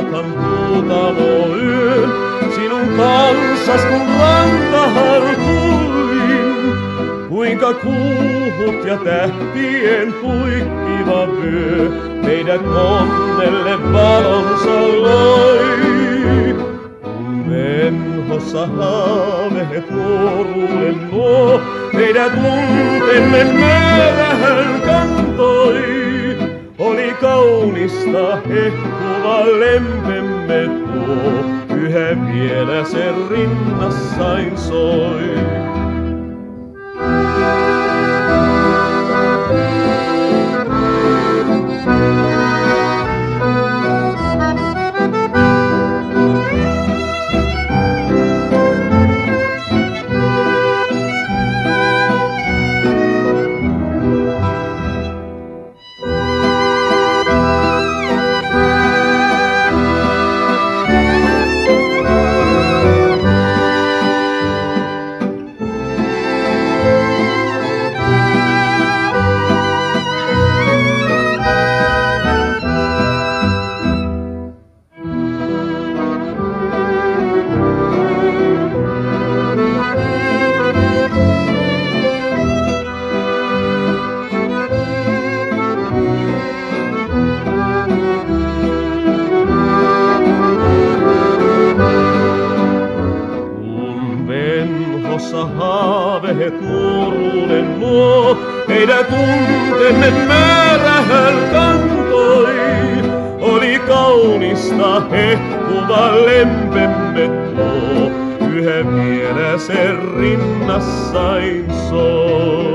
halkan huutamo yön, sinun kanssas kun rantahan tulin. Kuinka kuuhut ja tähtien puikkiva vyö meidät onnelle valonsa loi. Kun venhossa haaveet nuoruuden nuo, meidät tuntemme määrähän kantoi. Oli kaunista hehkuva lempemme tuo, yhä vielä se rinnassain soi. Haaveet nuoruuden luo, meidän tuntemme määrähän kantoi. Oli kaunista hehkuva lempemme tuo, yhä vielä se rinnassain soi.